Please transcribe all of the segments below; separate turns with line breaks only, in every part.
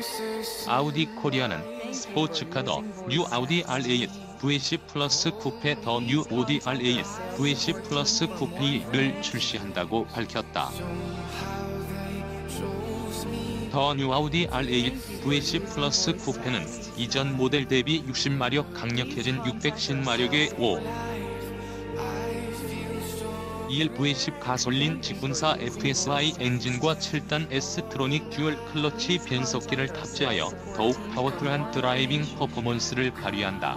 아우디 코리아는 스포츠카 더 뉴 아우디 R8 V10 플러스 쿠페 더 뉴 오디 R8 V10 플러스 쿠페를 출시한다고 밝혔다. 더 뉴 아우디 R8 V10 플러스 쿠페는 이전 모델 대비 60마력 강력해진 610마력의 2일 V10 가솔린 직분사 FSI 엔진과 7단 S트로닉 듀얼 클러치 변속기를 탑재하여 더욱 파워풀한 드라이빙 퍼포먼스를 발휘한다.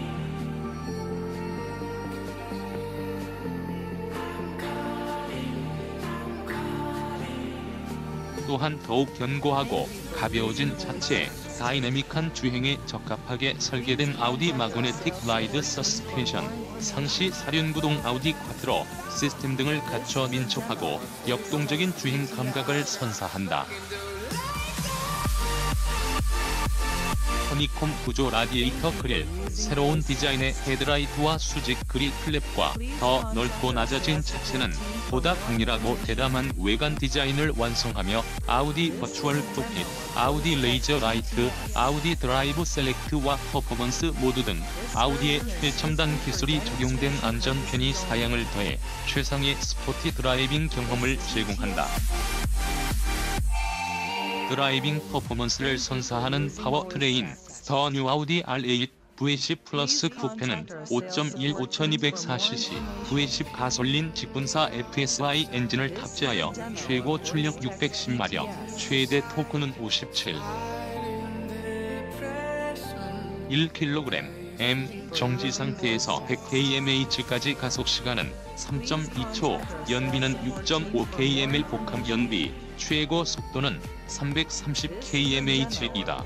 또한 더욱 견고하고 가벼워진 차체에 다이내믹한 주행에 적합하게 설계된 아우디 마그네틱 라이드 서스펜션, 상시 사륜구동 아우디 쿼트로 시스템 등을 갖춰 민첩하고 역동적인 주행 감각을 선사한다. 허니콤 구조 라디에이터 그릴, 새로운 디자인의 헤드라이트와 수직 그릴 클랩과 더 넓고 낮아진 차체는 보다 강렬하고 대담한 외관 디자인을 완성하며 아우디 버추얼 콕핏, 아우디 레이저 라이트, 아우디 드라이브 셀렉트와 퍼포먼스 모드 등 아우디의 최첨단 기술이 적용된 안전 편의 사양을 더해 최상의 스포티 드라이빙 경험을 제공한다. 드라이빙 퍼포먼스를 선사하는 파워트레인 더 뉴 아우디 R8 V10 플러스 쿠페는 5.1 5240cc V10 가솔린 직분사 FSI 엔진을 탑재하여 최고 출력 610마력, 최대 토크는 57. 1kg m 정지 상태에서 100kmh까지 가속 시간은 3.2초, 연비는 6.5km의 복합 연비, 최고 속도는 330kmh이다.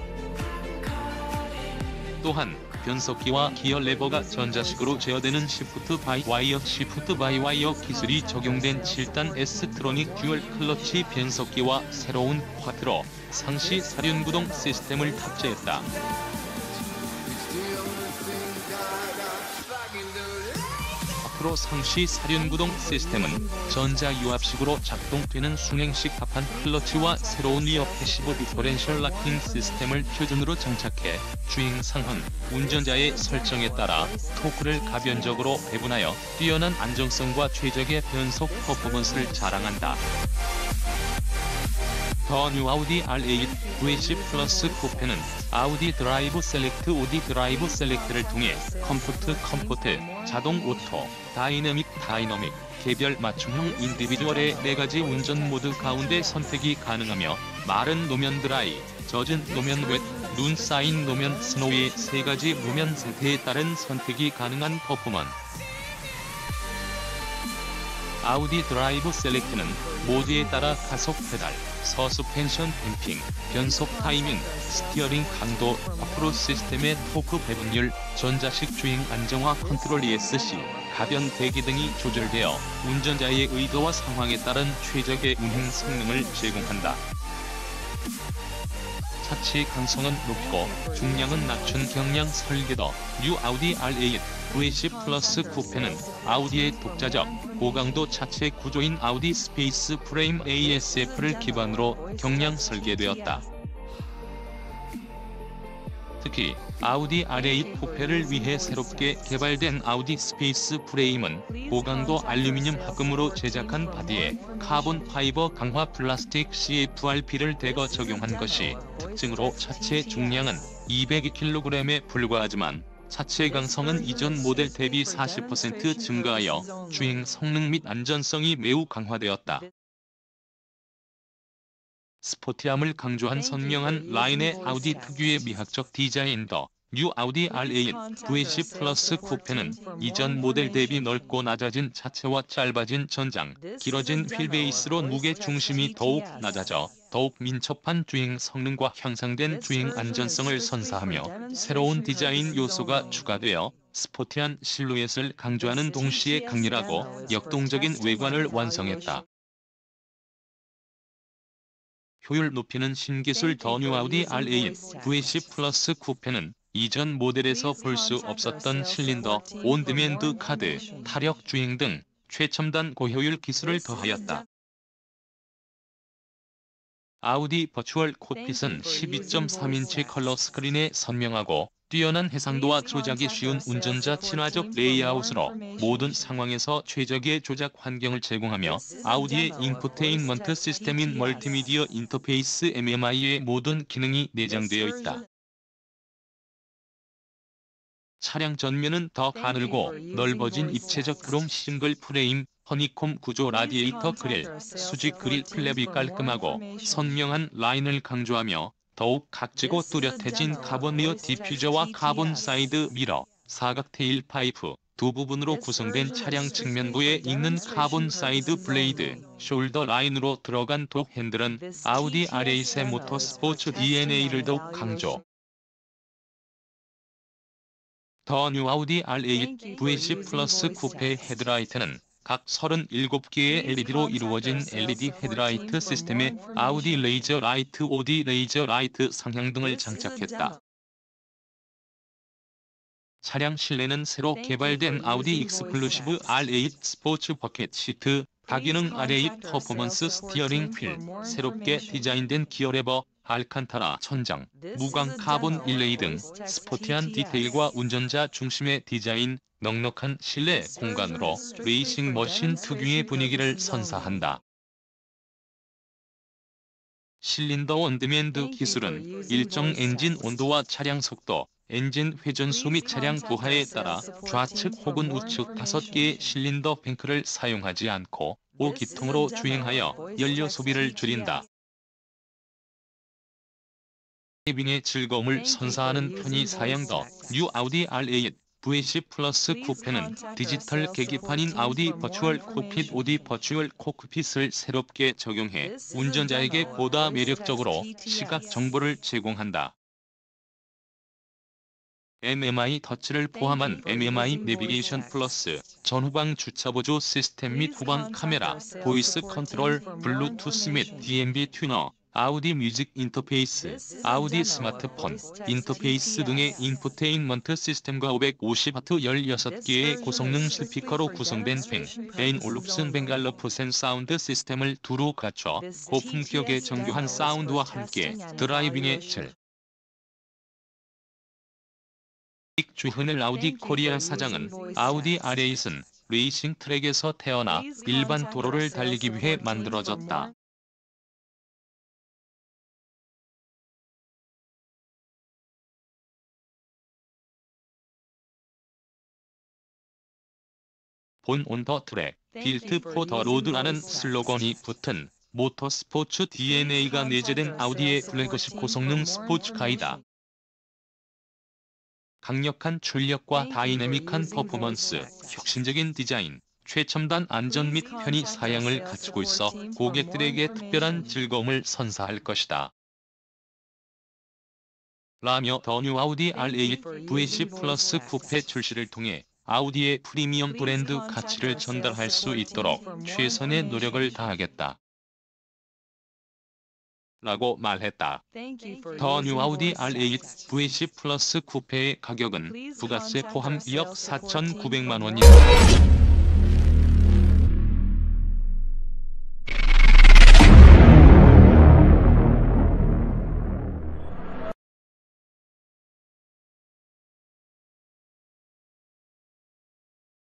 또한 변속기와 기어 레버가 전자식으로 제어되는 시프트 바이 와이어 기술이 적용된 7단 S트로닉 듀얼 클러치 변속기와 새로운 쿼트로 상시 사륜구동 시스템을 탑재했다. 앞으로 상시 사륜구동 시스템은 전자유압식으로 작동되는 순행식 합판 클러치와 새로운 리어 패시브 디퍼렌셜 락킹 시스템을 표준으로 장착해 주행 상황, 운전자의 설정에 따라 토크를 가변적으로 배분하여 뛰어난 안정성과 최적의 변속 퍼포먼스를 자랑한다. 더 뉴 아우디 R8 V10 플러스 쿠페는 아우디 드라이브 셀렉트 오디 드라이브 셀렉트를 통해 컴포트, 자동 오토, 다이내믹, 개별 맞춤형 인디비듀얼의 4가지 운전 모드 가운데 선택이 가능하며 마른 노면 드라이, 젖은 노면 웻, 눈 쌓인 노면 스노우의 3가지路面 상태에 따른 선택이 가능한 퍼포먼스. 아우디 드라이브 셀렉트는 모드에 따라 가속 페달, 서스펜션 댐핑, 변속 타이밍, 스티어링 강도, 앞으로 시스템의 토크 배분율, 전자식 주행 안정화 컨트롤 ESC, 가변 대기 등이 조절되어 운전자의 의도와 상황에 따른 최적의 운행 성능을 제공한다. 차체 강성은 높고 중량은 낮춘 경량 설계도 뉴 아우디 R8 V10 플러스 쿠페는 아우디의 독자적 고강도 차체 구조인 아우디 스페이스 프레임 ASF를 기반으로 경량 설계되었다. 특히 아우디 R8 쿠페를 위해 새롭게 개발된 아우디 스페이스 프레임은 고강도 알루미늄 합금으로 제작한 바디에 카본 파이버 강화 플라스틱 CFRP를 대거 적용한 것이 특징으로 차체 중량은 202kg에 불과하지만 차체 강성은 이전 모델 대비 40% 증가하여 주행 성능 및 안전성이 매우 강화되었다. 스포티함을 강조한 선명한 라인의 아우디 특유의 미학적 디자인 더 뉴 아우디 R8 V10 플러스 쿠페는 이전 모델 대비 넓고 낮아진 차체와 짧아진 전장, 길어진 휠베이스로 무게 중심이 더욱 낮아져 더욱 민첩한 주행 성능과 향상된 주행 안전성을 선사하며 새로운 디자인 요소가 추가되어 스포티한 실루엣을 강조하는 동시에 강렬하고 역동적인 외관을 완성했다. 효율 높이는 신기술 더 뉴 아우디 R8 V10 플러스 쿠페는 이전 모델에서 볼 수 없었던 실린더, 온디맨드 카드, 타력 주행 등 최첨단 고효율 기술을 더하였다. 아우디 버추얼 콕핏은 12.3인치 컬러 스크린에 선명하고 뛰어난 해상도와 조작이 쉬운 운전자 친화적 레이아웃으로 모든 상황에서 최적의 조작 환경을 제공하며 아우디의 인포테인먼트 시스템인 멀티미디어 인터페이스 MMI의 모든 기능이 내장되어 있다. 차량 전면은 더 가늘고 넓어진 입체적 크롬 싱글 프레임, 허니콤 구조 라디에이터 그릴, 수직 그릴 플랩이 깔끔하고 선명한 라인을 강조하며 더욱 각지고 뚜렷해진 카본 리어 디퓨저와 카본 사이드 미러, 사각 테일 파이프, 두 부분으로 구성된 차량 측면부에 있는 카본 사이드 블레이드, 숄더 라인으로 들어간 독 핸들은 아우디 R8의 모터스포츠 DNA를 더욱 강조. 더 뉴 아우디 R8 V10 플러스 쿠페 헤드라이트는 각 37개의 LED로 이루어진 LED 헤드라이트 시스템에 아우디 레이저 라이트 OD 레이저 라이트 상향등을 장착했다. 차량 실내는 새로 개발된 아우디 익스클루시브 R8 스포츠 버켓 시트, 다기능 R8 퍼포먼스 스티어링 휠, 새롭게 디자인된 기어 레버, 알칸타라 천장, 무광 카본 일레이 등 스포티한 디테일과 운전자 중심의 디자인, 넉넉한 실내 공간으로 레이싱 머신 특유의 분위기를 선사한다. 실린더 온디맨드 기술은 일정 엔진 온도와 차량 속도, 엔진 회전수 및 차량 부하에 따라 좌측 혹은 우측 5개의 실린더 뱅크를 사용하지 않고 5기통으로 주행하여 연료 소비를 줄인다. 드라이빙의 즐거움을 선사하는 편의 사양 더 뉴 아우디 R8 V10 플러스 쿠페는 디지털 계기판인 아우디 버추얼 콕핏 OD 버추얼 콕핏을 새롭게 적용해 운전자에게 보다 매력적으로 시각 정보를 제공한다. MMI 터치를 포함한 MMI 내비게이션 플러스, 전후방 주차보조 시스템 및 후방 카메라, 보이스 컨트롤, 블루투스 및 DMB 튜너, 아우디 뮤직 인터페이스, 아우디 스마트폰 인터페이스 등의 인포테인먼트 시스템과 550W 16개의 고성능 스피커로 구성된 벤 올룹슨 벤갈러프센 사운드 시스템을 두루 갖춰 고품격의 정교한 사운드와 함께 드라이빙의 질. 주흔을 아우디 코리아 사장은 아우디 R8은 레이싱 트랙에서 태어나 일반 도로를 달리기 위해 만들어졌다. 본 온 더 트랙, 빌트 포 더 로드라는 슬로건이 붙은 모터스포츠 DNA가 내재된 아우디의 플래그십 고성능 스포츠카이다. 강력한 출력과 다이내믹한 퍼포먼스, 혁신적인 디자인, 최첨단 안전 및 편의 사양을 갖추고 있어 고객들에게 특별한 즐거움을 선사할 것이다. 라며 더 뉴 아우디 R8 V10 플러스 쿠페 출시를 통해 아우디의 프리미엄 브랜드 가치를 전달할 수 있도록 최선의 노력을 다하겠다. 라고 말했다. 더 뉴 아우디 R8 V10 플러스 쿠페의 가격은 부가세 포함 2억 4,900만 원이다.